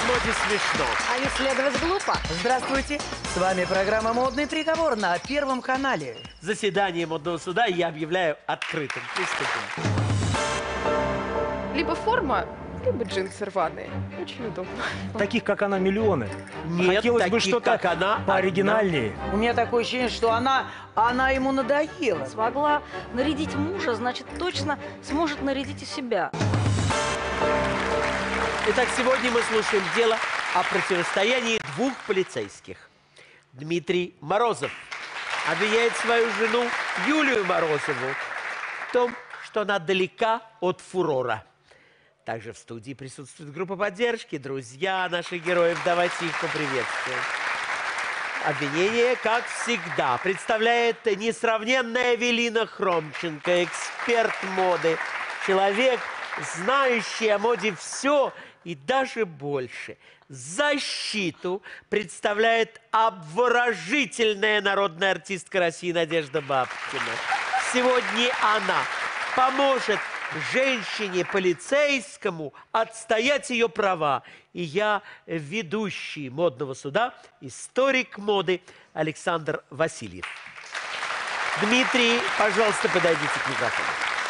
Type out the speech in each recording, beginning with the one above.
моде смешно. А исследовать глупо. Здравствуйте, с вами программа «Модный приговор» на Первом канале. Заседание модного суда я объявляю открытым. Приступим. Либо форма, либо джинсы рваные. Очень удобно. Таких, как она, миллионы. Нет, Хотелось бы таких, что-то как она, пооригинальнее. У меня такое ощущение, что она ему надоела. Смогла нарядить мужа, значит, точно сможет нарядить и себя. Итак, сегодня мы слушаем дело о противостоянии двух полицейских. Дмитрий Морозов обвиняет свою жену Юлию Морозову в том, что она далека от фурора. Также в студии присутствует группа поддержки, друзья наших героев. Давайте их поприветствуем. Обвинение, как всегда, представляет несравненная Эвелина Хромченко, эксперт моды, человек, знающий о моде все и даже больше. Защиту представляет обворожительная народная артистка России Надежда Бабкина. Сегодня она поможет женщине полицейскому отстоять ее права. И я, ведущий модного суда, историк моды Александр Васильев. Дмитрий, пожалуйста, подойдите к микрофону.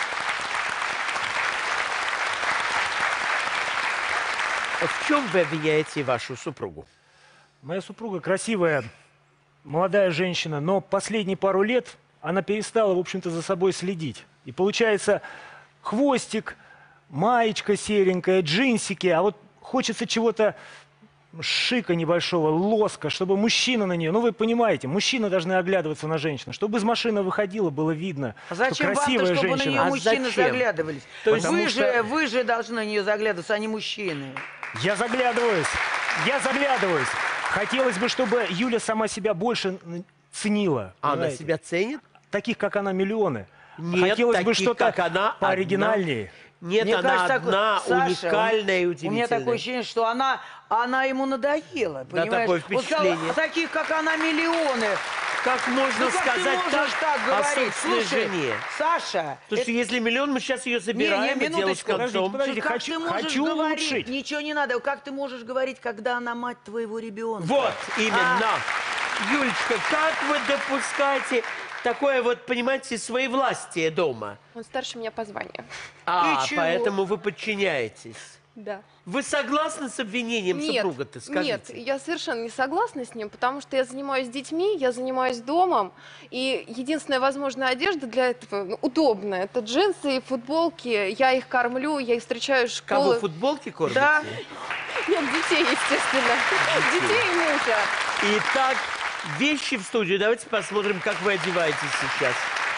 В чем вы обвиняете вашу супругу? Моя супруга красивая, молодая женщина, но последние пару лет она перестала, в общем-то, за собой следить. И получается, хвостик, маечка серенькая, джинсики, а вот хочется чего-то шика небольшого, лоска, чтобы мужчина на нее, ну вы понимаете, мужчины должны оглядываться на женщину, чтобы из машины выходила, было видно, А зачем что красивая вам-то, чтобы женщина. на нее мужчины зачем? заглядывались? То есть Вы же должны на нее заглядываться, а не мужчины. Я заглядываюсь. Хотелось бы, чтобы Юля сама себя больше ценила. Она понимаете? себя ценит? Таких, как она, миллионы. Нет, Хотелось бы таких, что-то как она, пооригинальнее. Нет, Мне она кажется, одна, Саша, уникальная и У удивительная. меня такое ощущение, что она ему надоела, Да, понимаешь? такое Вот впечатление. сказала, таких, как она, миллионы. Как можно Ну, как ты сказать можешь так о говорить? собственной Слушай, жене? Саша, Слушай, если миллион, мы сейчас ее забираем и дело с минуточку. концом. Подождите, как хочу- ты можешь хочу говорить? улучшить. Ничего не надо. Как ты можешь говорить, когда она мать твоего ребенка? Вот, именно. Юлечка, как вы допускаете такое вот, понимаете, своевластие дома? Он старше меня по званию. А, чего? поэтому вы подчиняетесь. Да. Вы согласны с обвинением супруга-то, скажите? Нет, я совершенно не согласна с ним, потому что я занимаюсь детьми, я занимаюсь домом, и единственная возможная одежда для этого удобная. Это джинсы и футболки, я их кормлю, я их встречаю в школе. Кого футболки кормите? Да. Нет, детей, естественно. Детей и мужа. Итак, вещи в студию. Давайте посмотрим, как вы одеваетесь сейчас.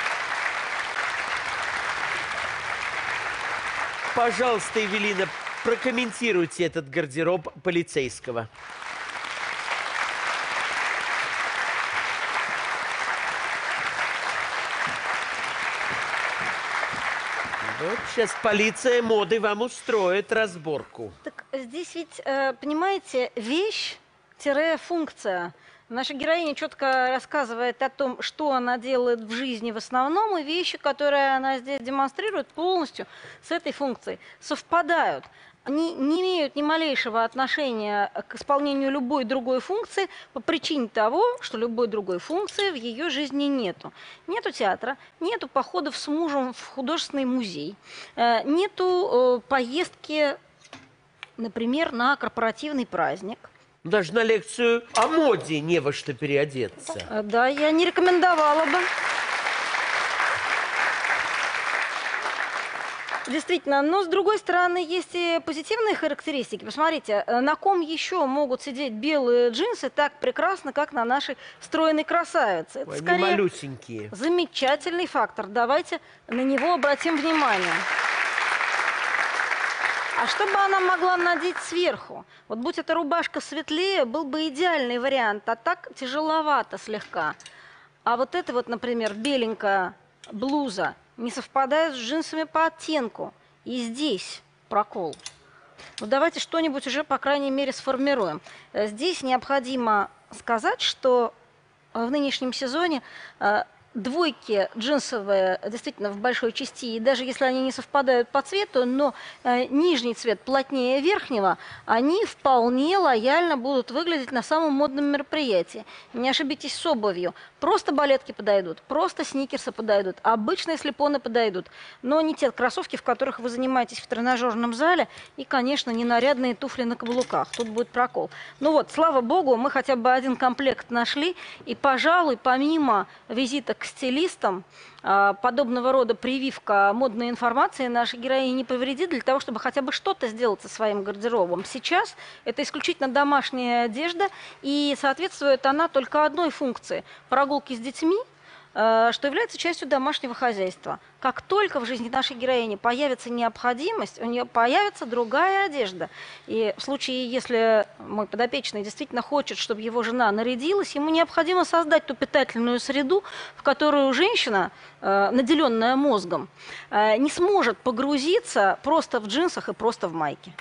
Пожалуйста, Эвелина, прокомментируйте этот гардероб полицейского. Вот сейчас полиция моды вам устроит разборку. Так здесь ведь, понимаете, вещь-функция. Наша героиня четко рассказывает о том, что она делает в жизни в основном, и вещи, которые она здесь демонстрирует, полностью с этой функцией совпадают. Они не имеют ни малейшего отношения к исполнению любой другой функции по причине того, что любой другой функции в ее жизни нету. Нету театра, нету походов с мужем в художественный музей, нету поездки, например, на корпоративный праздник. Даже на лекцию о моде не во что переодеться. Да, я не рекомендовала бы. Действительно, но с другой стороны есть и позитивные характеристики. Посмотрите, на ком еще могут сидеть белые джинсы так прекрасно, как на нашей стройной красавице. Это Они скорее малюсенькие. замечательный фактор. Давайте на него обратим внимание. А что бы она могла надеть сверху? Вот будь эта рубашка светлее, был бы идеальный вариант, а так тяжеловато слегка. А вот это вот, например, беленькая блуза не совпадает с джинсами по оттенку. И здесь прокол. Ну, давайте что-нибудь уже, по крайней мере, сформируем. Здесь необходимо сказать, что в нынешнем сезоне двойки джинсовые действительно в большой части, и даже если они не совпадают по цвету, но нижний цвет плотнее верхнего, они вполне лояльно будут выглядеть на самом модном мероприятии. Не ошибитесь с обувью. Просто балетки подойдут, просто сникерсы подойдут, обычные слепоны подойдут, но не те кроссовки, в которых вы занимаетесь в тренажерном зале, и, конечно, не нарядные туфли на каблуках. Тут будет прокол. Ну вот, слава богу, мы хотя бы один комплект нашли, и, пожалуй, помимо визита к стилистам, подобного рода прививка модной информации нашей героине не повредит для того, чтобы хотя бы что-то сделать со своим гардеробом. Сейчас это исключительно домашняя одежда, и соответствует она только одной функции – прогулки с детьми, что является частью домашнего хозяйства. Как только в жизни нашей героини появится необходимость, у нее появится другая одежда. И в случае, если мой подопечный действительно хочет, чтобы его жена нарядилась, ему необходимо создать ту питательную среду, в которую женщина, наделенная мозгом, не сможет погрузиться просто в джинсах и просто в майке.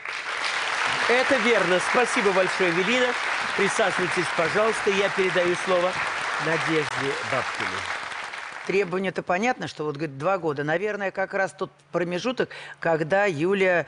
Это верно. Спасибо большое, Эвелина. Присаживайтесь, пожалуйста. Я передаю слово Надежде Бабкиной. Требование-то понятно, что вот, говорит, 2 года. Наверное, как раз тот промежуток, когда Юля,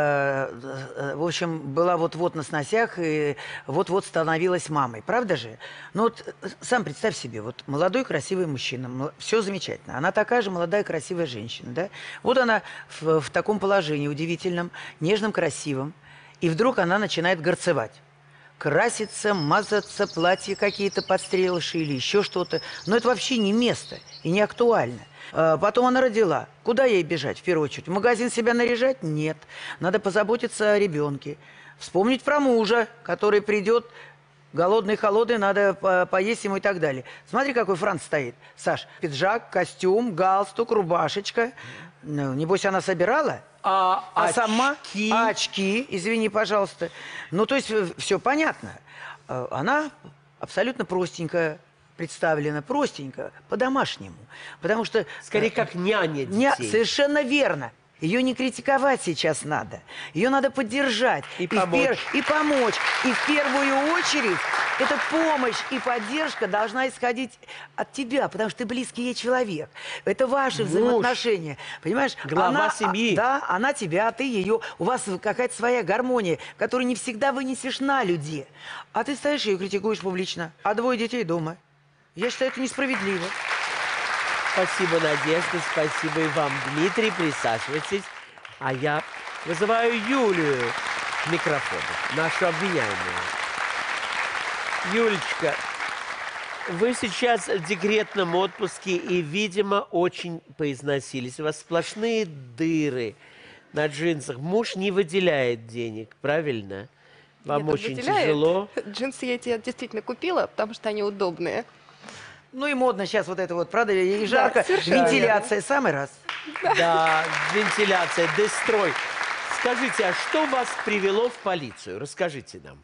в общем, была вот-вот на сносях и вот-вот становилась мамой. Правда же? Ну вот сам представь себе, вот молодой красивый мужчина, все замечательно. Она такая же молодая красивая женщина, да? Вот она в таком положении удивительном, нежном, красивом. И вдруг она начинает горцевать. Краситься, мазаться, платья какие-то подстрелыши или еще что-то. Но это вообще не место и не актуально. Потом она родила. Куда ей бежать в первую очередь? В магазин себя наряжать? Нет. Надо позаботиться о ребенке. Вспомнить про мужа, который придет голодный, холодный, надо поесть ему и так далее. Смотри, какой Франц стоит. Саш, пиджак, костюм, галстук, рубашечка. Ну, небось, она собирала? А сама очки, извини, пожалуйста. Ну, то есть, все понятно. Она абсолютно простенькая представлена, простенько, по-домашнему. Потому что... Скорее, как няня детей. Совершенно верно. Ее не критиковать сейчас надо. Ее надо поддержать. И помочь. И помочь. И в первую очередь эта помощь и поддержка должна исходить от тебя, потому что ты близкий ей человек. Это ваши взаимоотношения. Понимаешь? Глава семьи. Да, она тебя, а ты ее. У вас какая-то своя гармония, которую не всегда вынесешь на людей. А ты стоишь и ее критикуешь публично. А 2 детей дома. Я считаю, это несправедливо. Спасибо, Надежда, спасибо и вам, Дмитрий. Присаживайтесь. А я вызываю Юлию к микрофону, нашу обвиняемую. Юлечка, вы сейчас в декретном отпуске и, видимо, очень поизносились. У вас сплошные дыры на джинсах. Муж не выделяет денег, правильно? Вам Нет, очень выделяет. тяжело. Джинсы я тебе действительно купила, потому что они удобные. Ну и модно сейчас вот это вот, правда, и жарко. совершенно Вентиляция, самый раз. Да, вентиляция, дестрой. Скажите, а что вас привело в полицию? Расскажите нам.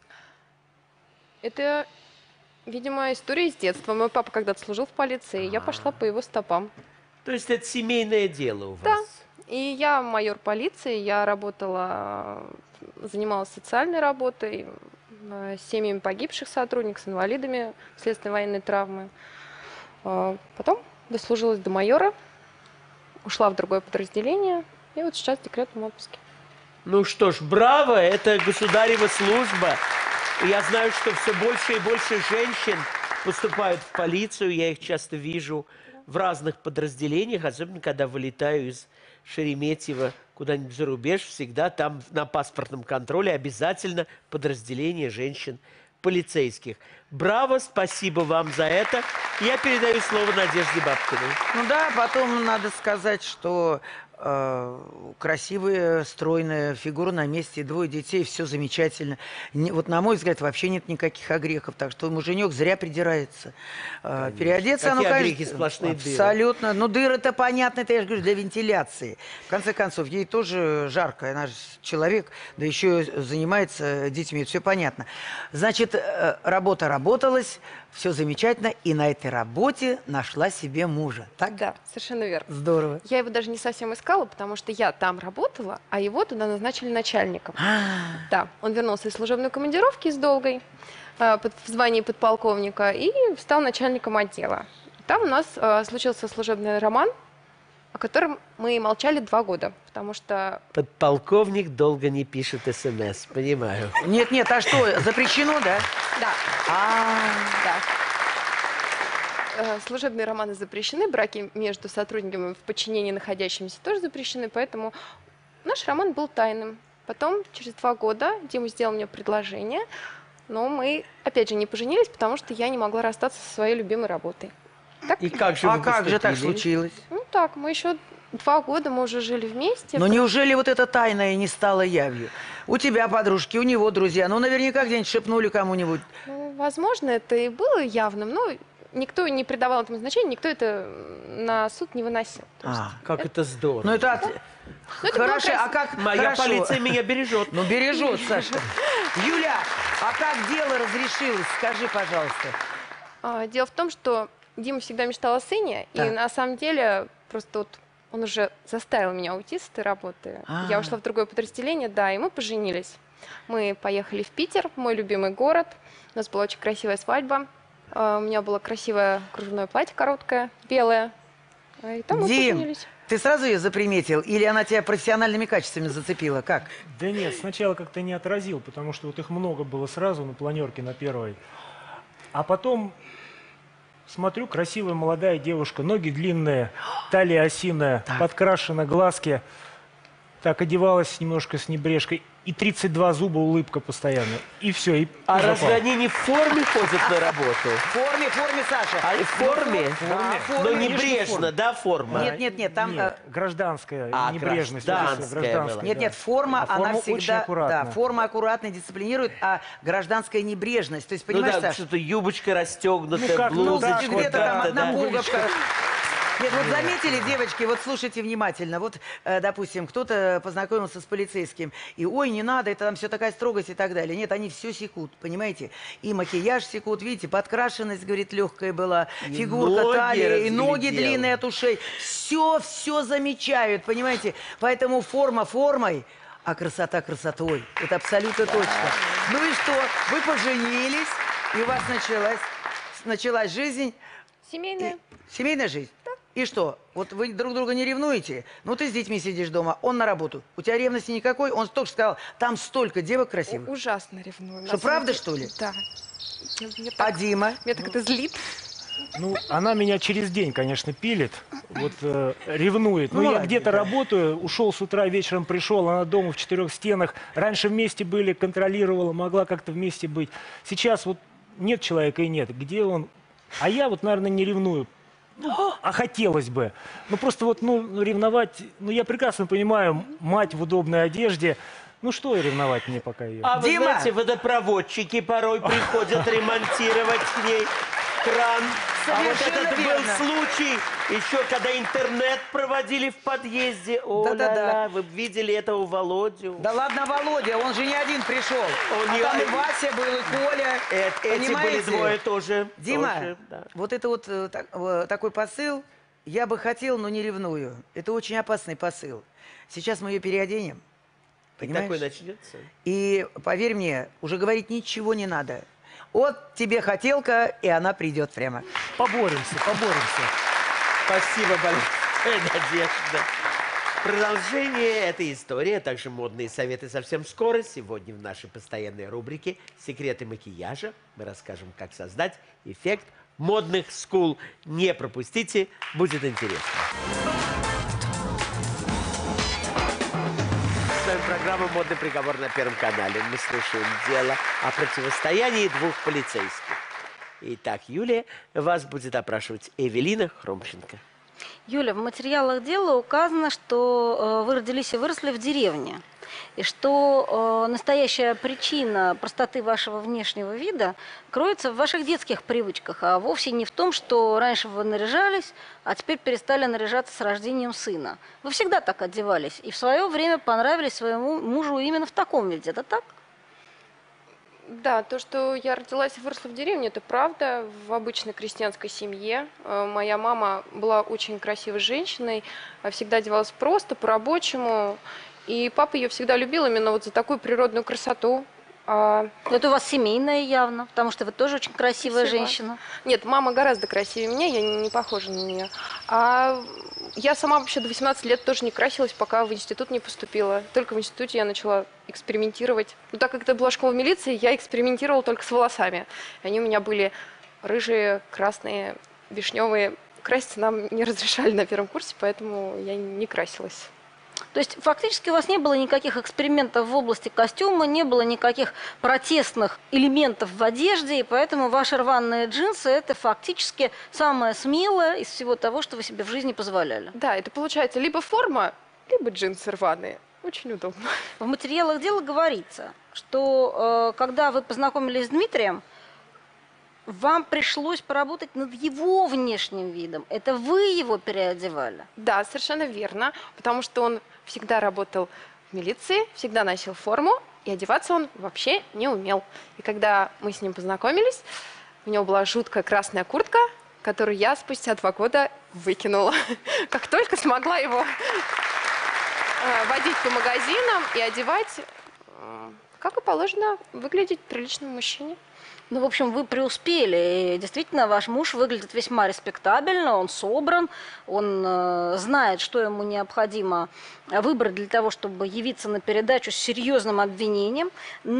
Это, видимо, история из детства. Мой папа когда-то служил в полиции, и я пошла по его стопам. То есть это семейное дело у Да. вас? И я майор полиции, я работала, занималась социальной работой, с семьями погибших сотрудников, с инвалидами вследствие военной травмы. Потом дослужилась до майора, ушла в другое подразделение, и вот сейчас в декретном отпуске. Ну что ж, браво, это государева служба. И я знаю, что все больше и больше женщин поступают в полицию, я их часто вижу в разных подразделениях, особенно когда вылетаю из Шереметьево куда-нибудь за рубеж, всегда там на паспортном контроле обязательно подразделение женщин полицейских. Браво, спасибо вам за это. Я передаю слово Надежде Бабкиной. Ну да, потом надо сказать, что красивая, стройная фигура на месте, 2 детей, все замечательно. Вот на мой взгляд, вообще нет никаких огрехов, так что муженек зря придирается. Переодеться, Какие ну, огрехи, конечно, сплошные дыры. абсолютно. Ну, дыры-то понятно, это я же говорю, для вентиляции. В конце концов, ей тоже жарко, она же человек, да еще занимается детьми, все понятно. Значит, работа работалась, все замечательно, и на этой работе нашла себе мужа. Так? Да, совершенно верно. Здорово. Я его даже не совсем искала, потому что я там работала, а его туда назначили начальником. Да, он вернулся из служебной командировки с долгой в звании подполковника и стал начальником отдела. Там у нас случился служебный роман, о котором мы молчали 2 года, потому что... Подполковник долго не пишет СМС, понимаю. Нет, а что, запрещено, да? Да. А, Да. Служебные романы запрещены, браки между сотрудниками в подчинении находящимися тоже запрещены, поэтому наш роман был тайным. Потом, через 2 года, Дима сделал мне предложение, но мы, опять же, не поженились, потому что я не могла расстаться со своей любимой работой. И как же а вы как же так поступили? случилось? Ну так, мы еще 2 года, мы уже жили вместе. Но неужели вот это тайное не стало явью? У тебя подружки, у него друзья, ну наверняка где-нибудь шепнули кому-нибудь. Ну, возможно, это и было явным, но никто не придавал этому значения, никто это на суд не выносил. То есть Как это здорово. Ну это... Ну, это было Хорошо, красиво. а как... Моя хорошо. полиция меня бережет. Ну бережет, Саша. Юля, а как дело разрешилось? Скажи, пожалуйста. Дело в том, что Дима всегда мечтал о сыне, и Так. на самом деле просто вот он уже заставил меня уйти с этой работы. Я ушла в другое подразделение, да, и мы поженились. Мы поехали в Питер, мой любимый город. У нас была очень красивая свадьба. У меня было красивое кружевное платье короткое, белое. И там мы Дим, поженились. ты сразу ее заприметил? Или она тебя профессиональными качествами зацепила? Как? Да нет, сначала как-то не отразил, потому что вот их много было сразу на планерке на первой. А потом смотрю, красивая молодая девушка, ноги длинные, талия осиная, подкрашена, глазки. Так одевалась немножко с небрежкой. И 32 зуба, улыбка постоянно. И все, и А запал. разве они не в форме ходят на работу? В форме, Саша. А в форме? Да, в форме. Но Конечно, небрежно, да, форма? Нет, там... Нет, гражданская небрежность. гражданская была. Нет, форма, А она форма очень всегда... аккуратна. Да, форма аккуратно дисциплинирует, а гражданская небрежность. То есть, Ну понимаешь, да, Саша? что-то юбочка расстегнутая, Ну как, ну блузочка. так, Где-то там как-то, одна да. пуговка. Нет, вот заметили, девочки, вот слушайте внимательно. Вот, допустим, кто-то познакомился с полицейским, и ой, не надо, это там все такая строгость и так далее. Нет, они все секут, понимаете? И макияж секут, видите, подкрашенность, говорит, легкая была, И фигурка, ноги талия, и ноги разглядел. длинные от ушей. Все замечают, понимаете? Поэтому форма формой, а красота красотой. Это абсолютно точно. Ну и что? Вы поженились, и у вас началась жизнь. Семейная. Семейная жизнь? И что? Вот вы друг друга не ревнуете? Ну, ты с детьми сидишь дома, он на работу. У тебя ревности никакой? Он только сказал, там столько девок красивых. Ужасно ревную. на Что, самом правда, деле. что ли? Да. Мне А так, Дима? меня так это злит. Ну, она меня через день, конечно, пилит, вот ревнует. Ну, Ну, я молодец, где-то да. работаю, ушел с утра, вечером пришел, она дома в 4 стенах. Раньше вместе были, контролировала, могла как-то вместе быть. Сейчас вот нет человека и нет. Где он? А я вот, наверное, не ревную. Ну, а хотелось бы. Ну, просто вот, ну, ревновать... Ну, я прекрасно понимаю, мать в удобной одежде. Ну, что ревновать мне пока ее? А вы Дима! знаете, водопроводчики порой приходят ремонтировать к ней кран. А вот Совершенно этот верно. был случай, еще когда интернет проводили в подъезде. О, Да-да-да. ля-ля, вы б видели это у Володю. Да ладно, Володя, он же не один пришел. Он А не там и один. Вася был, и Коля. Эти были Понимаете? двое тоже. Дима, тоже, да. вот это вот такой посыл, я бы хотел, но не ревную. Это очень опасный посыл. Сейчас мы ее переоденем. И Понимаешь? такой начнется. И поверь мне, уже говорить ничего не надо. Вот тебе хотелка, и она придет прямо. Поборемся, поборемся. Спасибо большое, Надежда. Продолжение этой истории, а также модные советы совсем скоро. Сегодня в нашей постоянной рубрике «Секреты макияжа» мы расскажем, как создать эффект модных скул. Не пропустите, будет интересно. С вами программа «Модный приговор» на Первом канале. Мы слушаем дело о противостоянии двух полицейских. Итак, Юлия, вас будет опрашивать Эвелина Хромченко. Юля, в материалах дела указано, что вы родились и выросли в деревне, и что настоящая причина простоты вашего внешнего вида кроется в ваших детских привычках, а вовсе не в том, что раньше вы наряжались, а теперь перестали наряжаться с рождением сына. Вы всегда так одевались, и в свое время понравились своему мужу именно в таком виде, это так? Да, то, что я родилась и выросла в деревне, это правда, в обычной крестьянской семье. Моя мама была очень красивой женщиной, всегда одевалась просто, по-рабочему. И папа ее всегда любил именно вот за такую природную красоту. Это у вас семейное явно, потому что вы тоже очень красивая Спасибо. женщина. Нет, мама гораздо красивее меня, я не похожа на нее. А я сама вообще до 18 лет тоже не красилась, пока в институт не поступила. Только в институте я начала экспериментировать. Ну, так как это была школа милиции, я экспериментировала только с волосами. Они у меня были рыжие, красные, вишневые. Краситься нам не разрешали на первом курсе, поэтому я не красилась. То есть фактически у вас не было никаких экспериментов в области костюма, не было никаких протестных элементов в одежде, и поэтому ваши рваные джинсы – это фактически самое смелое из всего того, что вы себе в жизни позволяли. Да, это получается либо форма, либо джинсы рваные. Очень удобно. В материалах дела говорится, что когда вы познакомились с Дмитрием, вам пришлось поработать над его внешним видом. Это вы его переодевали. Да, совершенно верно, потому что он всегда работал в милиции, всегда носил форму, и одеваться он вообще не умел. И когда мы с ним познакомились, у него была жуткая красная куртка, которую я спустя 2 года выкинула. Как только смогла его водить по магазинам и одевать, как и положено, выглядеть приличному мужчине. Ну, в общем, вы преуспели. И действительно, ваш муж выглядит весьма респектабельно, он собран, он знает, что ему необходимо выбрать для того, чтобы явиться на передачу с серьезным обвинением.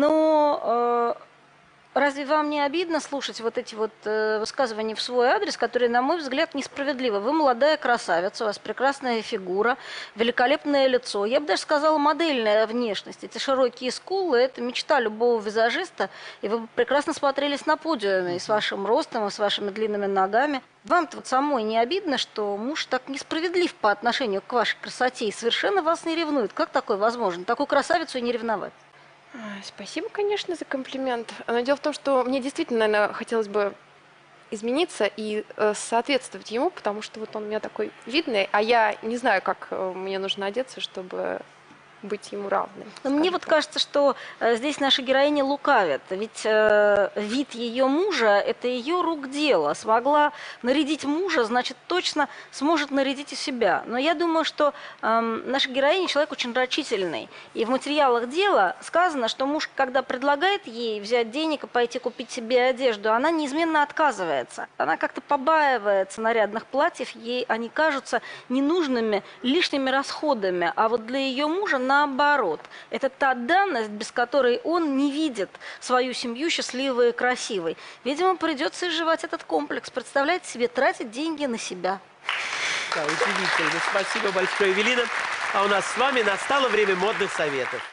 Но разве вам не обидно слушать вот эти вот высказывания в свой адрес, которые, на мой взгляд, несправедливы? Вы молодая красавица, у вас прекрасная фигура, великолепное лицо. Я бы даже сказала, модельная внешность. Эти широкие скулы – это мечта любого визажиста, и вы бы прекрасно смотрелись на подиуме и с вашим ростом, и с вашими длинными ногами. Вам-то вот самой не обидно, что муж так несправедлив по отношению к вашей красоте и совершенно вас не ревнует? Как такое возможно? Такую красавицу и не ревновать? Спасибо, конечно, за комплимент. Но дело в том, что мне действительно, наверное, хотелось бы измениться и соответствовать ему, потому что вот он у меня такой видный, а я не знаю, как мне нужно одеться, чтобы быть ему равной. Но мне вот кажется, что здесь наша героиня лукавит. Ведь вид ее мужа – это ее рук дело. Смогла нарядить мужа, значит, точно сможет нарядить и себя. Но я думаю, что наша героиня человек очень рачительный. И в материалах дела сказано, что муж, когда предлагает ей взять денег и пойти купить себе одежду, она неизменно отказывается. Она как-то побаивается нарядных платьев, ей они кажутся ненужными, лишними расходами. А вот для ее мужа наоборот. Это та данность, без которой он не видит свою семью счастливой и красивой. Видимо, придется изживать этот комплекс. Представляете себе, тратить деньги на себя. Да, удивительно. Спасибо большое, Эвелина. А у нас с вами настало время модных советов.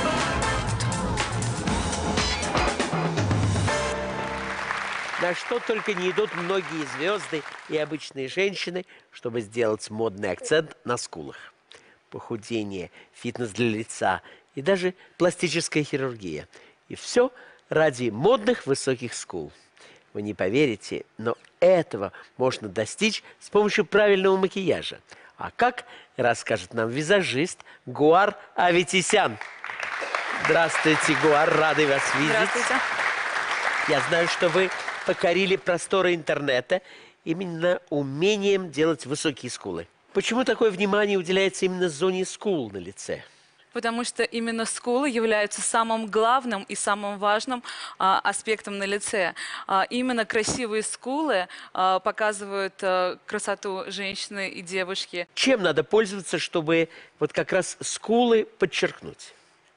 На что только не идут многие звезды и обычные женщины, чтобы сделать модный акцент на скулах. Похудение, фитнес для лица и даже пластическая хирургия. И все ради модных высоких скул. Вы не поверите, но этого можно достичь с помощью правильного макияжа. А как, расскажет нам визажист Гуар Аветисян. Здравствуйте, Гуар, рады вас видеть. Здравствуйте. Я знаю, что вы покорили просторы интернета именно умением делать высокие скулы. Почему такое внимание уделяется именно зоне скул на лице? Потому что именно скулы являются самым главным и самым важным аспектом на лице. Именно красивые скулы показывают красоту женщины и девушки. Чем надо пользоваться, чтобы вот как раз скулы подчеркнуть?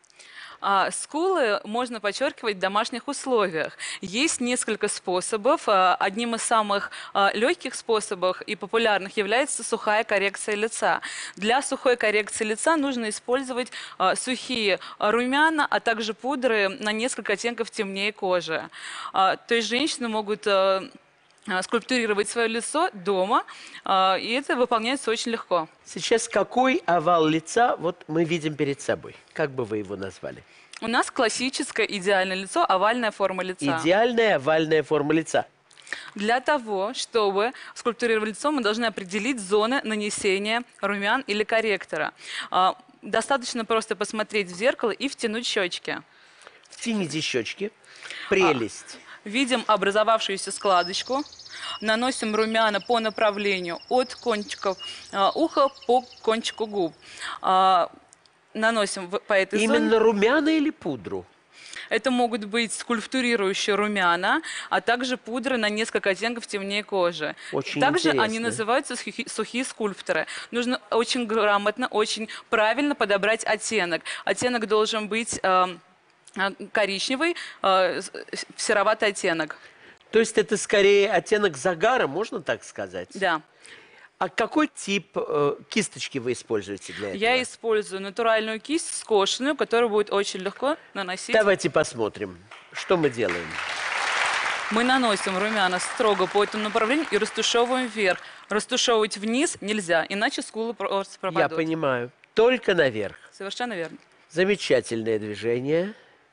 Скулы можно подчеркивать в домашних условиях. Есть несколько способов. Одним из самых легких способов и популярных является сухая коррекция лица. Для сухой коррекции лица нужно использовать сухие румяна, а также пудры на несколько оттенков темнее кожи. То есть женщины могут скульптурировать свое лицо дома, и это выполняется очень легко. Сейчас какой овал лица вот мы видим перед собой? Как бы вы его назвали? У нас классическое идеальное лицо, овальная форма лица. Идеальная овальная форма лица. Для того, чтобы скульптурировать лицо, мы должны определить зоны нанесения румян или корректора. Достаточно просто посмотреть в зеркало и втянуть щечки. Втяните щечки. Прелесть. Видим образовавшуюся складочку. Наносим румяна по направлению от кончиков уха по кончику губ. Наносим по этой Именно зоне. румяна или пудру? Это могут быть скульптурирующие румяна, а также пудра на несколько оттенков темнее кожи. Очень Также они интересно. называются сухие скульпторы. Нужно очень грамотно, очень правильно подобрать оттенок. Оттенок должен быть коричневый, сероватый оттенок. То есть это скорее оттенок загара, можно так сказать? Да. А какой тип кисточки вы используете для этого? Я использую натуральную кисть, скошенную, которую будет очень легко наносить. Давайте посмотрим, что мы делаем. Мы наносим румяна строго по этому направлению и растушевываем вверх. Растушевывать вниз нельзя, иначе скулы просто Я пропадут. понимаю. Только наверх. Совершенно верно. Замечательное движение.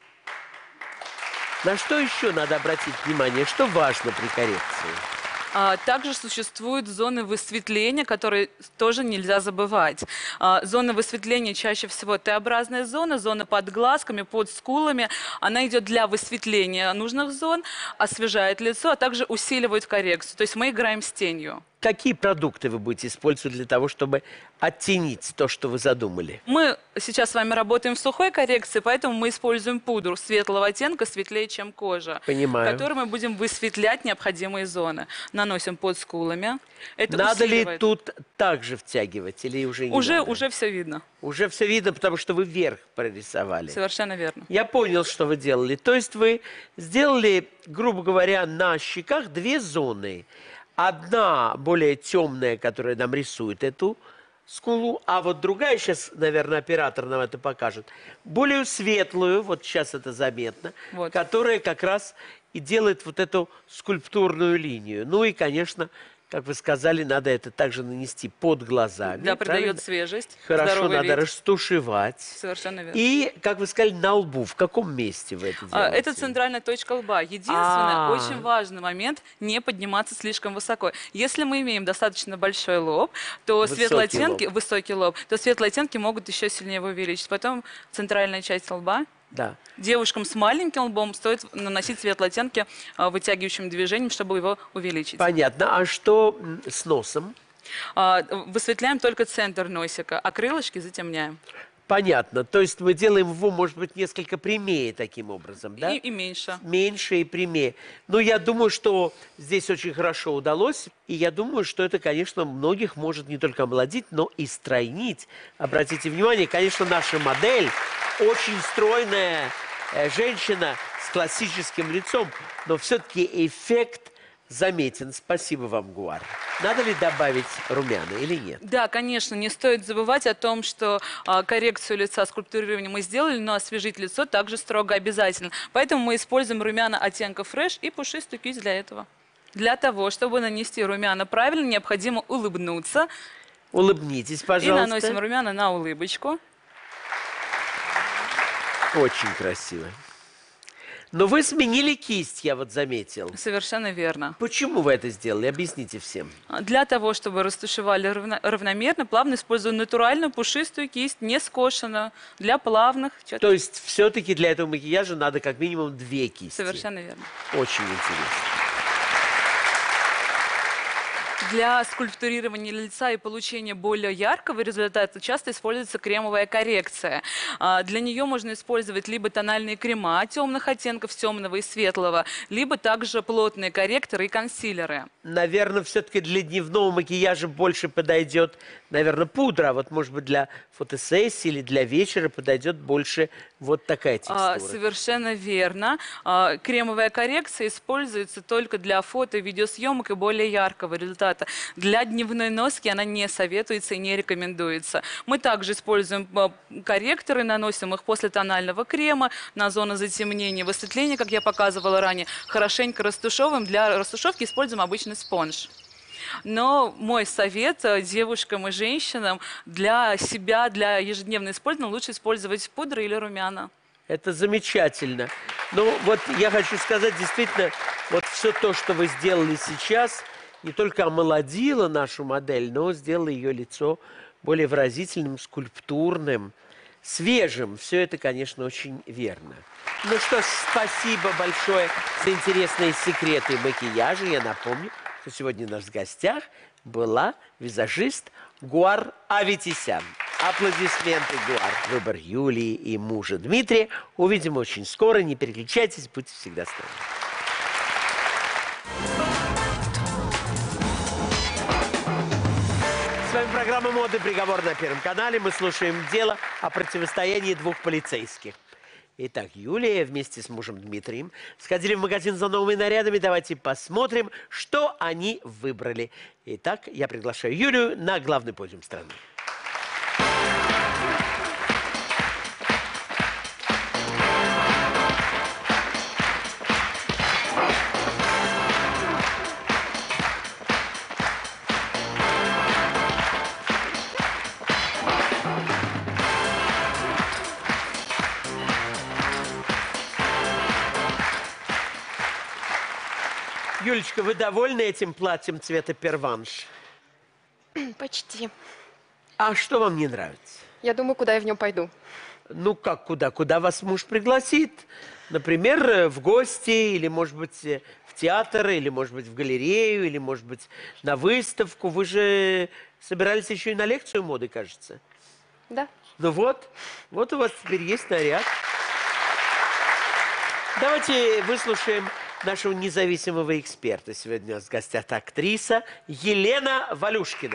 На что еще надо обратить внимание? Что важно при коррекции? Также существуют зоны высветления, которые тоже нельзя забывать. Зона высветления чаще всего Т-образная зона, зона под глазками, под скулами. Она идет для высветления нужных зон, освежает лицо, а также усиливает коррекцию. То есть мы играем с тенью. Какие продукты вы будете использовать для того, чтобы оттенить то, что вы задумали? Мы сейчас с вами работаем в сухой коррекции, поэтому мы используем пудру светлого оттенка, светлее, чем кожа. Понимаю. Которой мы будем высветлять необходимые зоны. Наносим под скулами. Это Надо ли усиливает. тут также втягивать или уже не надо? Уже все видно. Уже все видно, потому что вы вверх прорисовали. Совершенно верно. Я понял, что вы делали. То есть вы сделали, грубо говоря, на щеках две зоны. Одна более темная, которая нам рисует эту скулу, а вот другая, сейчас, наверное, оператор нам это покажет, более светлую, вот сейчас это заметно, Вот. которая как раз и делает вот эту скульптурную линию. Ну и, конечно, как вы сказали, надо это также нанести под глазами. Да, правильно? придает свежесть. Хорошо, здоровый надо вид. растушевать. Совершенно верно. И, как вы сказали, на лбу. В каком месте вы это делаете? Это центральная точка лба. Единственное, А. очень важный момент, не подниматься слишком высоко. Если мы имеем достаточно большой лоб, то Высокий светлые оттенки, лоб. высокий лоб, то светлые оттенки могут еще сильнее его увеличить. Потом центральная часть лба. Да. Девушкам с маленьким лбом стоит наносить светлые оттенки вытягивающим движением, чтобы его увеличить. Понятно. А что с носом? Высветляем только центр носика, а крылышки затемняем. Понятно. То есть мы делаем его, может быть, несколько прямее таким образом, да? И меньше. Меньше и прямее. Но я думаю, что здесь очень хорошо удалось. И я думаю, что это, конечно, многих может не только омолодить, но и стройнить. Обратите внимание, конечно, наша модель очень стройная женщина с классическим лицом, но все-таки эффект заметен. Спасибо вам, Гуар. Надо ли добавить румяна или нет? Да, конечно, не стоит забывать о том, что коррекцию лица, скульптурирование мы сделали, но освежить лицо также строго обязательно. Поэтому мы используем румяна оттенка фреш и пушистую кисть для этого. Для того, чтобы нанести румяна правильно, необходимо улыбнуться. Улыбнитесь, И пожалуйста. наносим румяна на улыбочку. Очень красиво. Но вы сменили кисть, я вот заметил. Совершенно верно. Почему вы это сделали? Объясните всем. Для того, чтобы растушевали равномерно, плавно используем натуральную пушистую кисть, не скошенную, для плавных. То есть все-таки для этого макияжа надо как минимум две кисти. Совершенно верно. Очень интересно. Для скульптурирования лица и получения более яркого результата часто используется кремовая коррекция. Для нее можно использовать либо тональные крема темных оттенков, темного и светлого, либо также плотные корректоры и консилеры. Наверное, все-таки для дневного макияжа больше подойдет, наверное, пудра. А вот, может быть, для фотосессии или для вечера подойдет больше вот такая текстура. Совершенно верно. Кремовая коррекция используется только для фото и видеосъемок и более яркого результата. Для дневной носки она не советуется и не рекомендуется. Мы также используем корректоры, наносим их после тонального крема на зону затемнения, высветления, как я показывала ранее. Хорошенько растушевываем. Для растушевки используем обычный спонж. Но мой совет девушкам и женщинам для себя, для ежедневного использования лучше использовать пудру или румяна. Это замечательно. Ну, вот я хочу сказать, действительно, вот все то, что вы сделали сейчас, не только омолодило нашу модель, но сделало ее лицо более выразительным, скульптурным, свежим. Все это, конечно, очень верно. Ну что ж, спасибо большое за интересные секреты макияжа. Я напомню, что сегодня у нас в гостях была визажист Гуар Аветисян. Аплодисменты, Эдуард. Выбор Юлии и мужа Дмитрия. Увидим очень скоро. Не переключайтесь, будьте всегда с нами. С вами программа «Моды. Приговор» на Первом канале. Мы слушаем дело о противостоянии двух полицейских. Итак, Юлия вместе с мужем Дмитрием сходили в магазин за новыми нарядами. Давайте посмотрим, что они выбрали. Итак, я приглашаю Юлию на главный подиум страны. Юлечка, вы довольны этим платьем цвета перванш? Почти. А что вам не нравится? Я думаю, куда я в нем пойду. Ну как куда? Куда вас муж пригласит? Например, в гости, или, может быть, в театр, или, может быть, в галерею, или, может быть, на выставку. Вы же собирались еще и на лекцию моды, кажется. Да. Ну вот у вас теперь есть наряд. Давайте выслушаем нашего независимого эксперта. Сегодня у нас в гостях актриса Елена Валюшкина.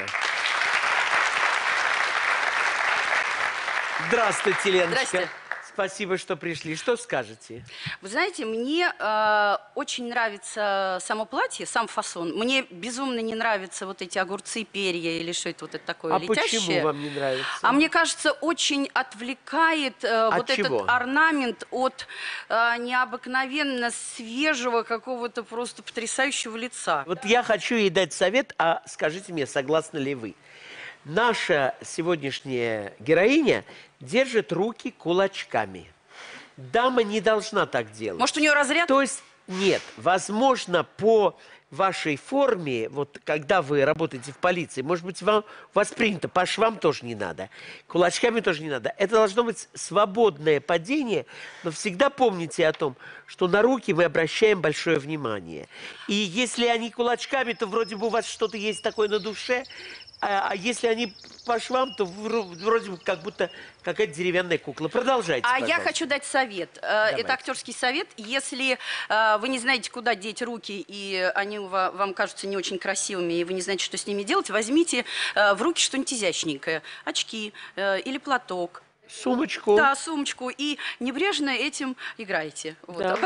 Здравствуйте, Леночка. Здрасте. Спасибо, что пришли. Что скажете? Вы знаете, мне очень нравится само платье, сам фасон. Мне безумно не нравятся вот эти огурцы, перья или что это вот это такое А летящее. почему вам не нравится? А мне кажется, очень отвлекает вот чего? этот орнамент от необыкновенно свежего какого-то просто потрясающего лица. Вот я хочу ей дать совет, а скажите мне, согласны ли вы? Наша сегодняшняя героиня держит руки кулачками. Дама не должна так делать. Может, у нее разряд? То есть, нет, возможно, по вашей форме, вот когда вы работаете в полиции, может быть, у вас принято, по швам тоже не надо, кулачками тоже не надо. Это должно быть свободное падение, но всегда помните о том, что на руки мы обращаем большое внимание. И если они кулачками, то вроде бы у вас что-то есть такое на душе, а если они по швам, то вроде бы как будто какая-то деревянная кукла. Продолжайте, пожалуйста. Я хочу дать совет. Это актерский совет. Если вы не знаете, куда деть руки, и они вам кажутся не очень красивыми, и вы не знаете, что с ними делать, возьмите в руки что-нибудь изящненькое. Очки или платок. Сумочку. Да, сумочку. И небрежно этим играйте. Вот. Да.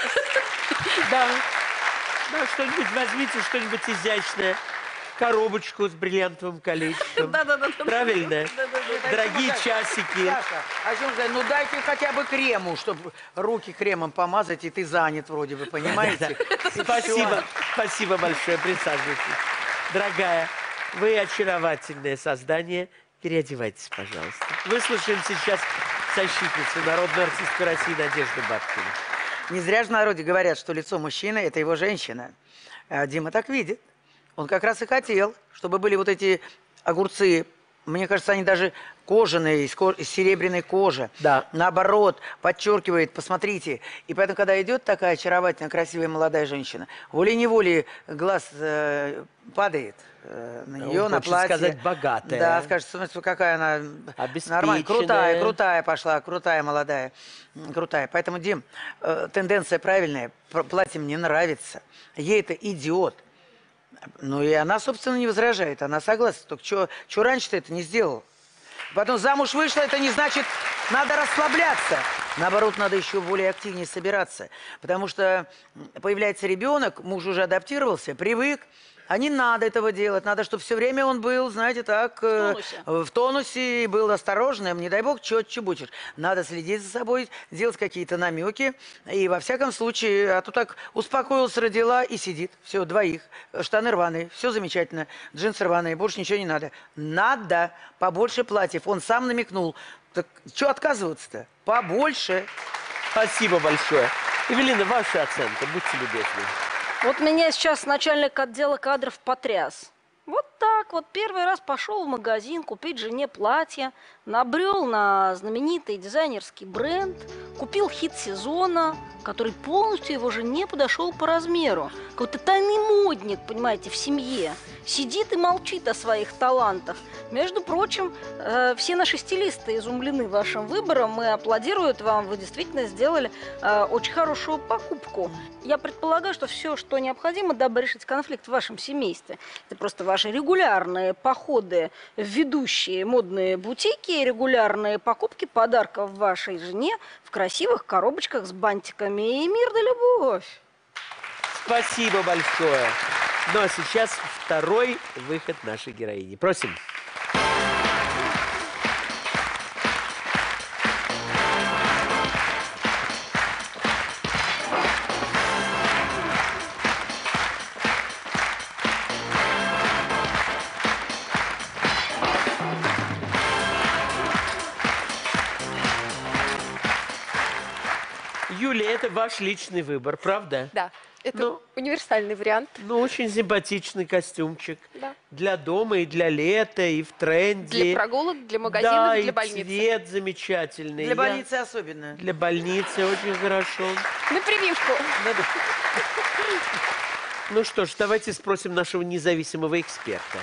Да. Да, что-нибудь возьмите, что-нибудь изящное. Коробочку с бриллиантовым колечком. Да. Правильно? Дорогие часики. Саша, а что сказать, ну дайте хотя бы крему, чтобы руки кремом помазать, и ты занят вроде бы, понимаете? Спасибо. Спасибо большое. Присаживайтесь. Дорогая, вы очаровательное создание. Переодевайтесь, пожалуйста. Выслушаем сейчас защитницу, народную артистку России Надежду Бабкину. Не зря же в народе говорят, что лицо мужчины – это его женщина. А Дима так видит. Он как раз и хотел, чтобы были вот эти огурцы. Мне кажется, они даже кожаные, из серебряной кожи. Да. Наоборот, подчеркивает, посмотрите. И поэтому, когда идет такая очаровательная, красивая молодая женщина, волей-неволей глаз падает на нее, Он на хочет платье. сказать, богатая. Да, скажет, смотрите, какая она нормальная, Обеспеченная. крутая пошла, крутая молодая, крутая. Поэтому, Дим, тенденция правильная, платье мне нравится. Ей это идет. Ну и она, собственно, не возражает, она согласна. Только что раньше-то это не сделал? Потом замуж вышла, это не значит, надо расслабляться. Наоборот, надо еще более активнее собираться. Потому что появляется ребенок, муж уже адаптировался, привык. А не надо этого делать. Надо, чтобы все время он был, знаете, так, в тонусе, и был осторожным. Не дай бог, чего-чебучишь. Надо следить за собой, делать какие-то намеки. И во всяком случае, а то так успокоился, родила и сидит. Все, двоих. Штаны рваные, все замечательно. Джинсы рваные, больше ничего не надо. Надо побольше платьев. Он сам намекнул. Так что отказываться-то? Побольше. Спасибо большое. Эвелина, ваша оценка, будьте любезны. Вот меня сейчас начальник отдела кадров потряс. Вот так. так вот первый раз пошел в магазин купить жене платье, набрел на знаменитый дизайнерский бренд, купил хит сезона, который полностью его жене подошел по размеру. Какой-то тайный модник, понимаете, в семье. Сидит и молчит о своих талантах. Между прочим, все наши стилисты изумлены вашим выбором и аплодируют вам. Вы действительно сделали очень хорошую покупку. Я предполагаю, что все, что необходимо, дабы решить конфликт в вашем семействе, это просто ваши регулярные походы в ведущие модные бутики и регулярные покупки подарков вашей жене в красивых коробочках с бантиками. И мир да любовь. Спасибо большое. Ну а сейчас второй выход нашей героини. Просим. Юлия, это ваш личный выбор, правда? Да, это Ну, универсальный вариант. Ну, очень симпатичный костюмчик. Да. Для дома, и для лета, и в тренде. Для прогулок, для магазина, Да, для и больницы. цвет замечательный. Для больницы особенно. Для больницы очень хорошо. На прививку. Ну что ж, давайте спросим нашего независимого эксперта.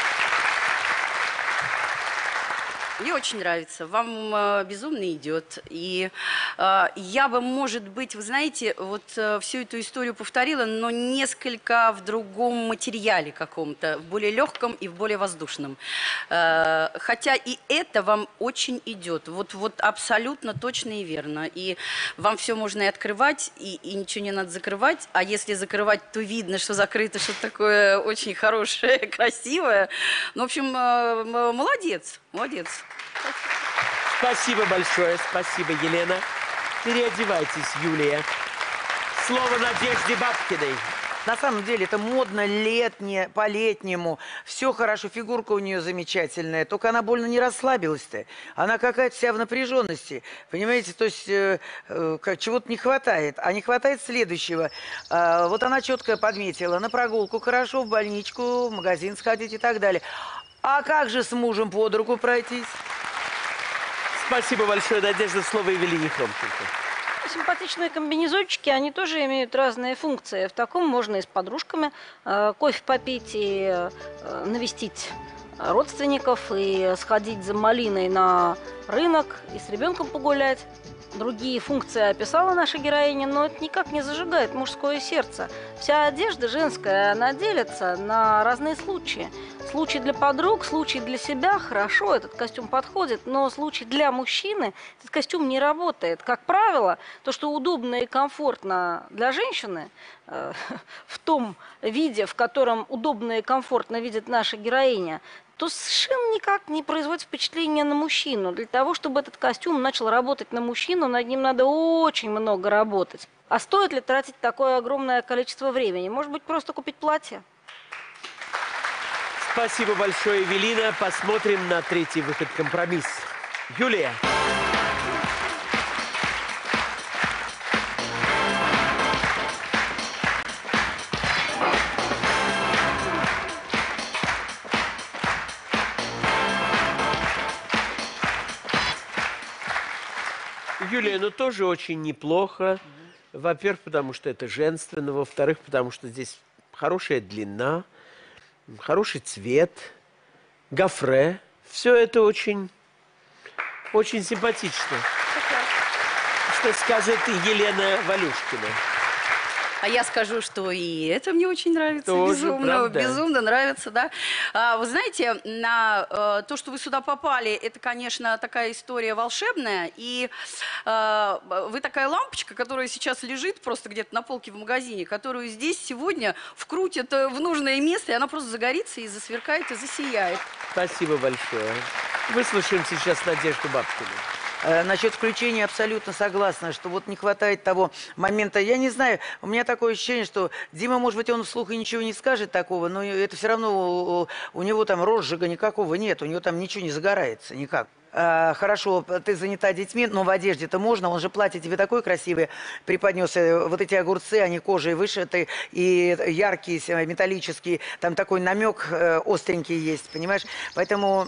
Мне очень нравится, вам безумно идет. И я бы, может быть, вы знаете, вот всю эту историю повторила, но несколько в другом материале каком-то, в более легком и в более воздушном. Хотя и это вам очень идет, вот абсолютно точно и верно. И вам все можно и открывать, и ничего не надо закрывать. А если закрывать, то видно, что закрыто что-то такое очень хорошее, красивое. Ну, в общем, молодец, молодец. Спасибо большое, спасибо, Елена. Переодевайтесь, Юлия. Слово Надежде Бабкиной. На самом деле это модно, летнее, по-летнему. Все хорошо, фигурка у нее замечательная. Только она больно не расслабилась-то. Она какая-то вся в напряженности. Понимаете, то есть чего-то не хватает. А не хватает следующего. Вот она четко подметила. На прогулку хорошо, в больничку, в магазин сходить и так далее. А как же с мужем под руку пройтись? Спасибо большое, Надежда. Слово Евелине Хромченко. Симпатичные комбинезончики, они тоже имеют разные функции. В таком можно и с подружками кофе попить, и навестить родственников, и сходить за малиной на рынок, и с ребенком погулять. Другие функции описала наша героиня, но это никак не зажигает мужское сердце. Вся одежда женская, она делится на разные случаи. Случай для подруг, случай для себя, хорошо, этот костюм подходит, но случай для мужчины, этот костюм не работает. Как правило, то, что удобно и комфортно для женщины, в том виде, в котором удобно и комфортно видит наша героиня, то совершенно никак не производит впечатление на мужчину. Для того, чтобы этот костюм начал работать на мужчину, над ним надо очень много работать. А стоит ли тратить такое огромное количество времени? Может быть, просто купить платье? Спасибо большое, Евелина. Посмотрим на третий выход, компромисс. Юлия. Юлия, ну тоже очень неплохо. Во-первых, потому что это женственно. Во-вторых, потому что здесь хорошая длина, хороший цвет, гофре. Все это очень симпатично. Что скажет Елена Валюшкина? А я скажу, что и это мне очень нравится. Тоже, Безумно, правда? безумно нравится, да. Вы знаете, то, что вы сюда попали, это, конечно, такая история волшебная. И вы такая лампочка, которая сейчас лежит просто где-то на полке в магазине, которую здесь сегодня вкрутят в нужное место, и она просто загорится и засверкает, и засияет. Спасибо большое. Выслушаем сейчас Надежду Бабкину. Насчет включения абсолютно согласна, что вот не хватает того момента. Я не знаю, у меня такое ощущение, что Дима, может быть, он вслух и ничего не скажет такого, но это все равно у него там розжига никакого нет, у него там ничего не загорается, никак. хорошо, ты занята детьми, но в одежде-то можно, он же платье тебе такое красивое преподнес, вот эти огурцы, они кожей вышиты, и яркие, металлические, там такой намек остренький есть, понимаешь? Поэтому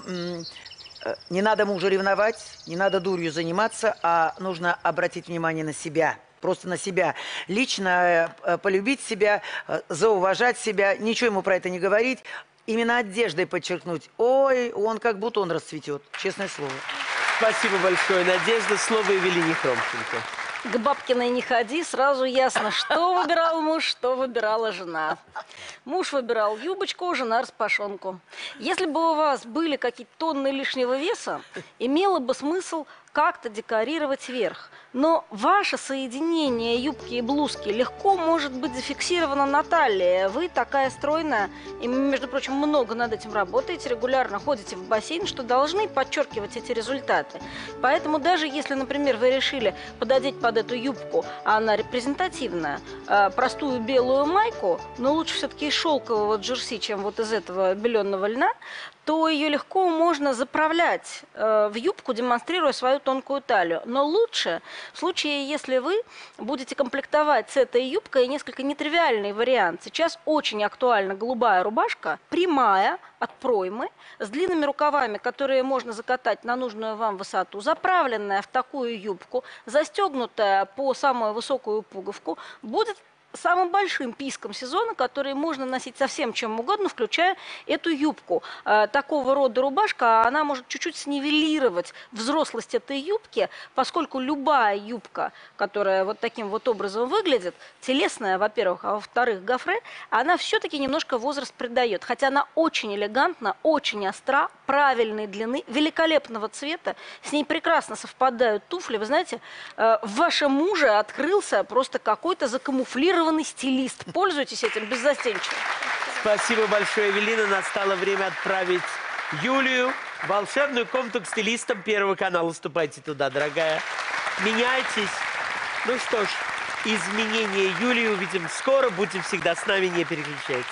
не надо мужа ревновать, не надо дурью заниматься, а нужно обратить внимание на себя. Просто на себя. Лично полюбить себя, зауважать себя, ничего ему про это не говорить. Именно одеждой подчеркнуть. Ой, он как будто он расцветет. Честное слово. Спасибо большое, Надежда. Слово Евелине Хромченко. К Бабкиной не ходи, сразу ясно, что выбирал муж, что выбирала жена. Муж выбирал юбочку, жена распашонку. Если бы у вас были какие-то тонны лишнего веса, имело бы смысл как-то декорировать верх. Но ваше соединение юбки и блузки легко может быть зафиксировано на талии. Вы такая стройная, и, между прочим, много над этим работаете, регулярно ходите в бассейн, что должны подчеркивать эти результаты. Поэтому даже если, например, вы решили пододеть под эту юбку, а она репрезентативная, простую белую майку, но лучше все-таки из шелкового джерси, чем вот из этого беленого льна, то ее легко можно заправлять в юбку, демонстрируя свою тонкую талию. Но лучше, в случае, если вы будете комплектовать с этой юбкой, несколько нетривиальный вариант. Сейчас очень актуальна голубая рубашка, прямая, от проймы, с длинными рукавами, которые можно закатать на нужную вам высоту, заправленная в такую юбку, застегнутая по самую высокую пуговку, будет самым большим писком сезона, который можно носить совсем чем угодно, включая эту юбку. Такого рода рубашка, она может чуть-чуть снивелировать взрослость этой юбки, поскольку любая юбка, которая вот таким вот образом выглядит, телесная, во-первых, а во-вторых, гофре, она все-таки немножко возраст придает. Хотя она очень элегантна, очень остра, правильной длины, великолепного цвета. С ней прекрасно совпадают туфли. Вы знаете, в вашем муже открылся просто какой-то закамуфлированный стилист. Пользуйтесь этим беззастенчиво. Спасибо большое, Эвелина. Настало время отправить Юлию в волшебную комнату к стилистам Первого канала. Ступайте туда, дорогая. Меняйтесь. Ну что ж, изменения Юлии увидим скоро. Будьте всегда с нами, не переключайтесь.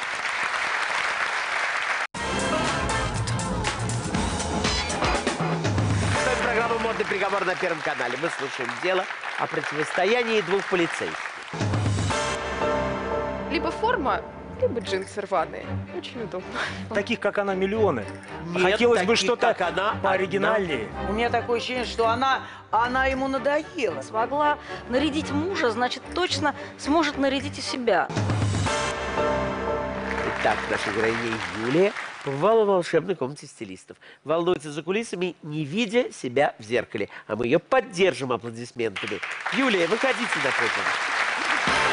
Это программа «Модный приговор» на Первом канале. Мы слушаем дело о противостоянии двух полицейских. Либо форма, либо джинсы рваные. Очень удобно. Таких, как она, миллионы. Нет Хотелось бы таких, что-то как она, пооригинальнее. У меня такое ощущение, что она ему надоела. Смогла нарядить мужа, значит, точно сможет нарядить и себя. Итак, наша героиня Юлия побывала в волшебной комнате стилистов. Волнуется за кулисами, не видя себя в зеркале. А мы ее поддержим аплодисментами. Юлия, выходите на подиум.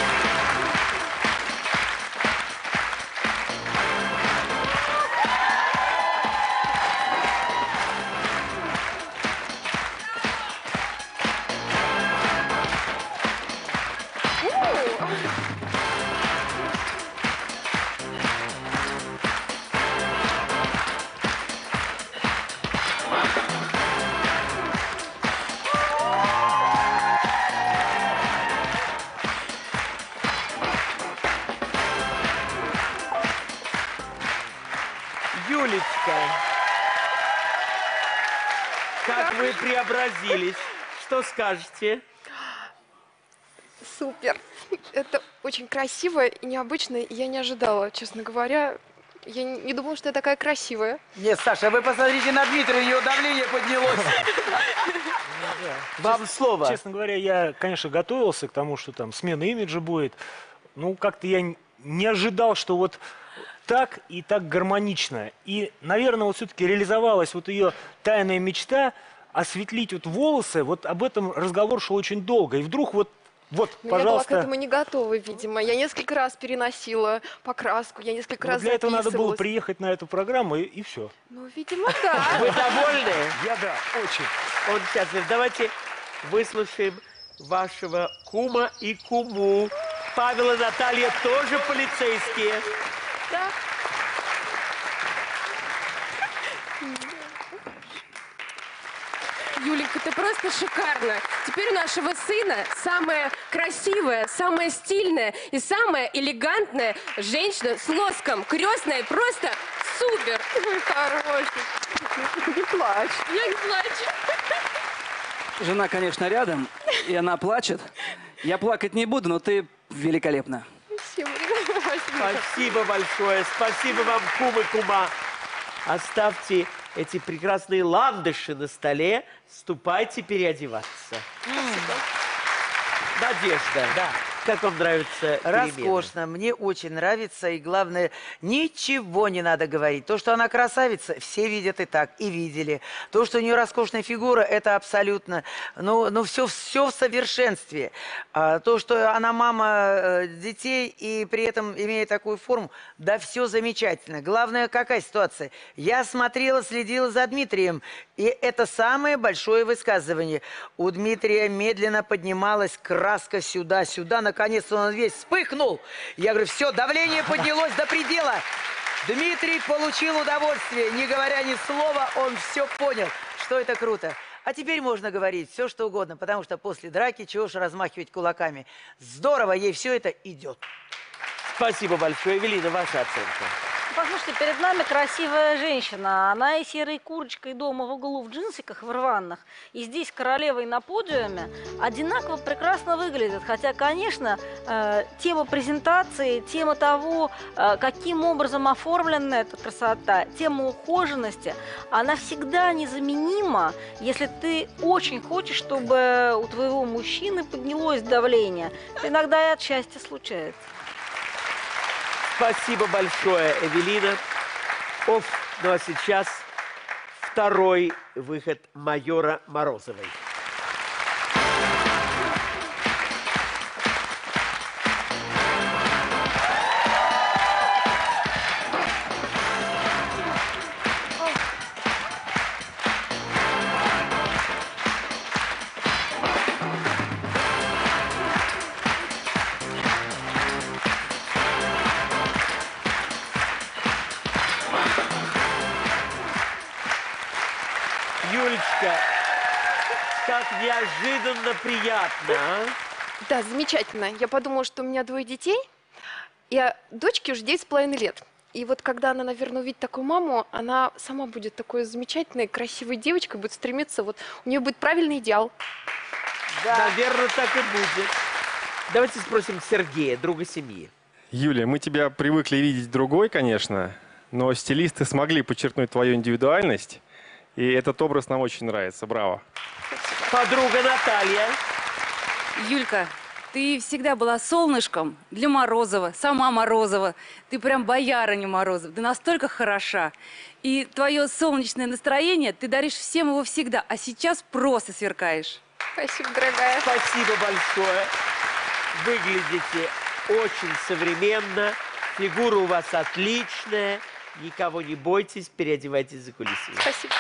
Юлечка, как вы преобразились? Что скажете? Супер. Это очень красиво и необычно. Я не ожидала, честно говоря. Я не думала, что я такая красивая. Нет, Саша, вы посмотрите на Дмитрия, ее давление поднялось. Вам слово. Честно говоря, я, конечно, готовился к тому, что там смена имиджа будет. Ну, как-то я не ожидал, что вот так и так гармонично. И, наверное, вот все-таки реализовалась вот ее тайная мечта осветлить вот волосы. Вот об этом разговор шел очень долго. И вдруг вот, Но пожалуйста. я была к этому не готова, видимо. Я несколько раз переносила покраску, я несколько раз Для этого надо было записывалась. приехать на эту программу, и все. Ну, видимо, да. Вы довольны? Я да, очень. Он счастлив. Давайте выслушаем вашего кума и куму. Павел и Наталья тоже полицейские. Да. Юленька, ты просто шикарна. Теперь у нашего сына самая красивая, самая стильная и самая элегантная женщина с лоском. Крестная просто супер. Мой хороший. Не плачь. Я не плачу. Жена, конечно, рядом, и она плачет. Я плакать не буду, но ты великолепна. Спасибо. Спасибо большое. Спасибо вам, кум и кума. Оставьте эти прекрасные ландыши на столе. Ступайте переодеваться. Надежда, Да. как вам нравится перемена? Роскошно, мне очень нравится, и главное, ничего не надо говорить. То, что она красавица, все видят и так, и видели. То, что у нее роскошная фигура, это абсолютно, все в совершенстве. А то, что она мама детей и при этом имеет такую форму, да, все замечательно. Главное, какая ситуация? Я смотрела, следила за Дмитрием, и это самое большое высказывание. У Дмитрия медленно поднималась краска сюда-сюда, наконец-то он весь вспыхнул. Я говорю, все, давление поднялось до предела. Дмитрий получил удовольствие. Не говоря ни слова, он все понял, что это круто. А теперь можно говорить все, что угодно, потому что после драки чего ж размахивать кулаками. Здорово, ей все это идет. Спасибо большое. Эвелина, ваша оценка. Послушайте, перед нами красивая женщина. Она и серой курочкой дома в углу в джинсиках в рваных, и здесь королевой на подиуме одинаково прекрасно выглядит. Хотя, конечно, тема презентации, тема того, каким образом оформлена эта красота, тема ухоженности, она всегда незаменима, если ты очень хочешь, чтобы у твоего мужчины поднялось давление. Иногда и от счастья случается. Спасибо большое, Эвелина. Ну а сейчас второй выход майора Морозовой. Юлечка, как неожиданно приятно, а? Да, замечательно. Я подумала, что у меня 2 детей, и дочке уже 9,5 лет. И вот когда она, наверное, увидит такую маму, она сама будет такой замечательной, красивой девочкой, будет стремиться, вот у нее будет правильный идеал. Наверное, так и будет. Давайте спросим Сергея, друга семьи. Юля, мы тебя привыкли видеть другой, конечно, но стилисты смогли подчеркнуть твою индивидуальность, и этот образ нам очень нравится. Браво. Подруга Наталья. Юлька, ты всегда была солнышком для Морозова, сама Морозова. Ты прям боярыня Морозова, ты настолько хороша. И твое солнечное настроение ты даришь всем его всегда, а сейчас просто сверкаешь. Спасибо, дорогая. Спасибо большое. Выглядите очень современно. Фигура у вас отличная. Никого не бойтесь, переодевайтесь за кулисами. Спасибо.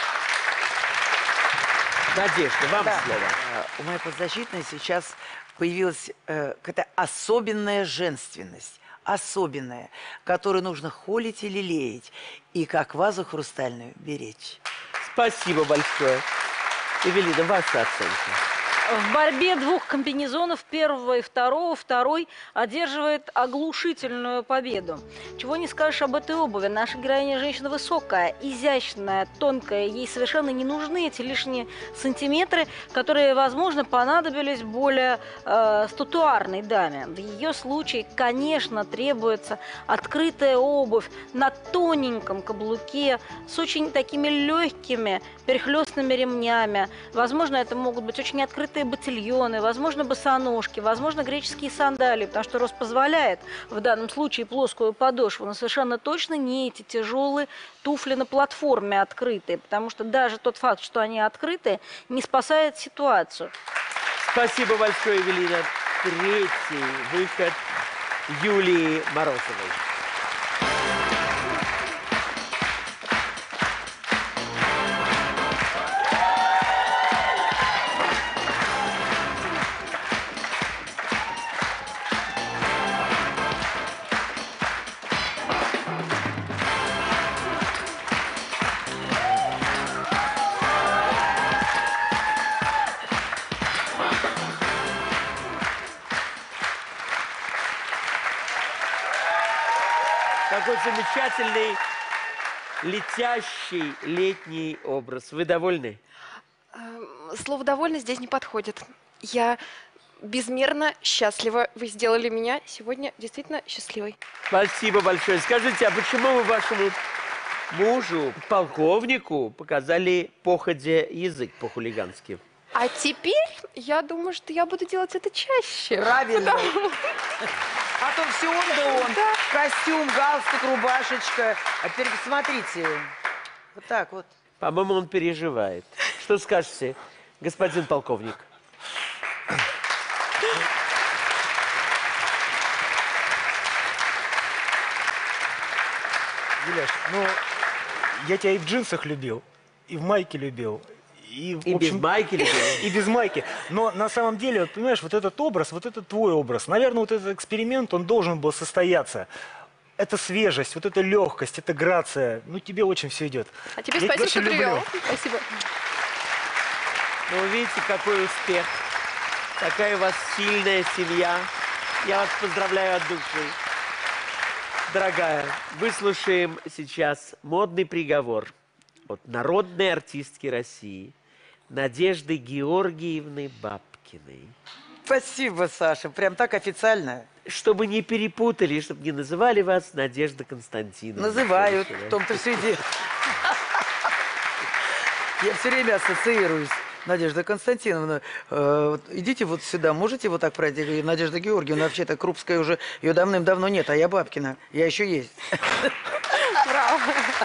Надежда, вам слово. У моей подзащитной сейчас появилась какая-то особенная женственность. Особенная, которую нужно холить и лелеять. И как вазу хрустальную беречь. Спасибо большое. Эвелина, ваша оценка. В борьбе 2 комбинезонов, первого и второго, второй одерживает оглушительную победу. Чего не скажешь об этой обуви. Наша героиня женщина высокая, изящная, тонкая. Ей совершенно не нужны эти лишние сантиметры, которые, возможно, понадобились более статуарной даме. В ее случае, конечно, требуется открытая обувь на тоненьком каблуке с очень такими легкими перехлестными ремнями. Возможно, это могут быть очень открытые ботильоны, возможно, босоножки, возможно, греческие сандалии, потому что рост позволяет в данном случае плоскую подошву, но совершенно точно не эти тяжелые туфли на платформе открытые, потому что даже тот факт, что они открыты, не спасает ситуацию. Спасибо большое, Эвелина. Третий выход Юлии Морозовой. Какой замечательный Летящий летний образ. Вы довольны? Слово «довольно» здесь не подходит. Я безмерно счастлива. Вы сделали меня сегодня действительно счастливой. Спасибо большое. Скажите, а почему вы вашему мужу, полковнику, показали походе язык по-хулигански? А теперь я думаю, что я буду делать это чаще. Правильно. А то все он да он. Костюм, галстук, рубашечка. А теперь посмотрите. Вот так вот. По-моему, он переживает. Что скажете, господин полковник? Юляш, ну, я тебя и в джинсах любил, и в майке любил. И, И без майки любил? И без майки. Но на самом деле, вот, понимаешь, вот этот образ, вот это твой образ. Наверное, вот этот эксперимент, он должен был состояться. Это свежесть, вот эта легкость, это грация. Ну, тебе очень все идет. А тебе Я тебя спасибо, что очень люблю. привел. Спасибо. Ну, вы видите, какой успех. Такая у вас сильная семья. Я вас поздравляю от души. Дорогая, выслушаем сейчас модный приговор от народной артистки России Надежды Георгиевны Бабкиной. Спасибо, Саша. Прям так официально. Чтобы не перепутали, чтобы не называли вас Надежда Константиновна. Называют. В том-то все и дело. Я все время ассоциируюсь. Надежда Константиновна, идите вот сюда, можете вот так пройти? Я говорю, Надежда Георгиевна, вообще-то Крупская уже, ее давным-давно нет, а я Бабкина, я еще есть. Браво.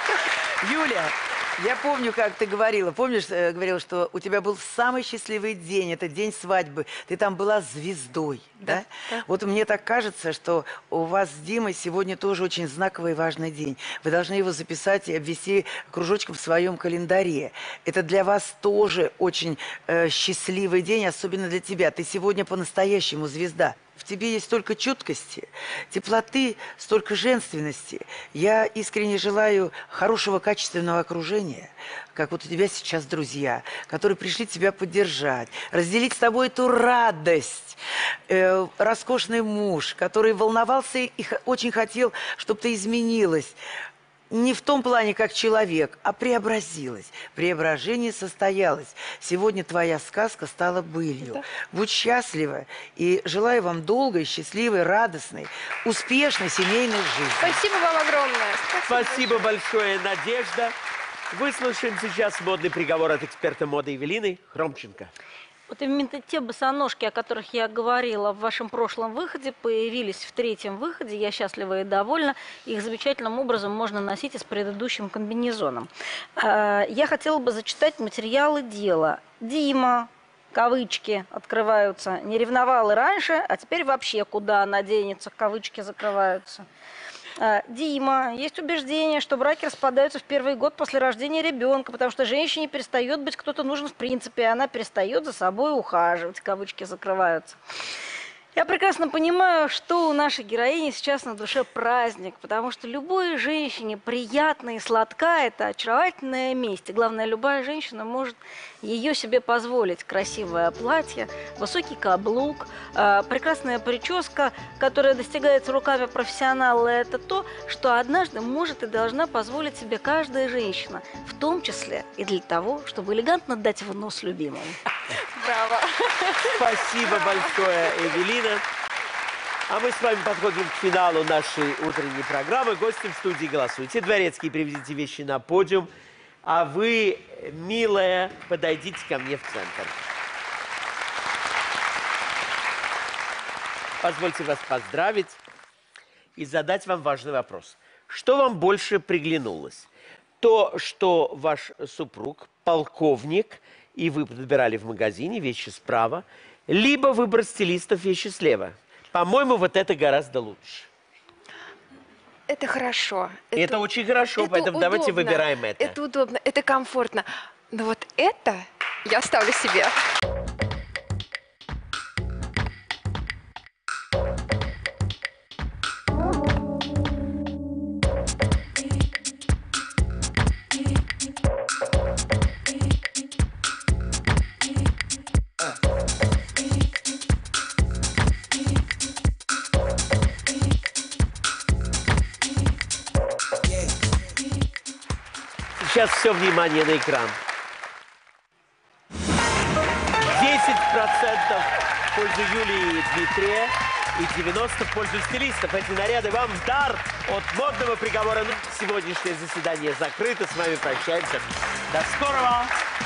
Юля, я помню, как ты говорила, помнишь, говорила, что у тебя был самый счастливый день, это день свадьбы, ты там была звездой, да? Вот мне так кажется, что у вас с Димой сегодня тоже очень знаковый и важный день. Вы должны его записать и обвести кружочком в своем календаре. Это для вас тоже очень счастливый день, особенно для тебя. Ты сегодня по-настоящему звезда. В тебе есть столько чуткости, теплоты, столько женственности. Я искренне желаю хорошего, качественного окружения, как вот у тебя сейчас друзья, которые пришли тебя поддержать, разделить с тобой эту радость. Роскошный муж, который волновался и очень хотел, чтобы ты изменилась. Не в том плане, как человек, а преобразилась. Преображение состоялось. Сегодня твоя сказка стала былью. Да. Будь счастлива и желаю вам долгой, счастливой, радостной, успешной семейной жизни. Спасибо вам огромное. Спасибо большое, Надежда. Выслушаем сейчас модный приговор от эксперта моды Евелины Хромченко. Вот именно те босоножки, о которых я говорила в вашем прошлом выходе, появились в третьем выходе. Я счастлива и довольна. Их замечательным образом можно носить и с предыдущим комбинезоном. Я хотела бы зачитать материалы дела. Дима, кавычки открываются, не ревновал и раньше, а теперь вообще куда она денется, кавычки закрываются. Дима, есть убеждение, что браки распадаются в первый год после рождения ребенка, потому что женщине перестает быть кто-то нужен в принципе, и она перестает за собой ухаживать, кавычки закрываются. Я прекрасно понимаю, что у нашей героини сейчас на душе праздник, потому что любой женщине приятно и сладка – это очаровательная месть. И главное, любая женщина может ее себе позволить. Красивое платье, высокий каблук, прекрасная прическа, которая достигается руками профессионала – это то, что однажды может и должна позволить себе каждая женщина, в том числе и для того, чтобы элегантно дать в нос любимому. Браво. Спасибо большое, Эвелина. А мы с вами подходим к финалу нашей утренней программы. Гости в студии голосуйте. Дворецкий, приведите вещи на подиум. А вы, милая, подойдите ко мне в центр. Позвольте вас поздравить и задать вам важный вопрос. Что вам больше приглянулось? То, что ваш супруг полковник, и вы подбирали в магазине вещи справа, либо выбор стилистов вещи слева. По-моему, вот это гораздо лучше. Это хорошо. Это очень хорошо, это поэтому удобно. давайте выбираем это. Это удобно, это комфортно. Но вот это я оставлю себе. Сейчас все внимание на экран. 10% в пользу Юлии и Дмитрия и 90% в пользу стилистов. Эти наряды вам в дар от модного приговора. Сегодняшнее заседание закрыто. С вами прощаемся. До скорого!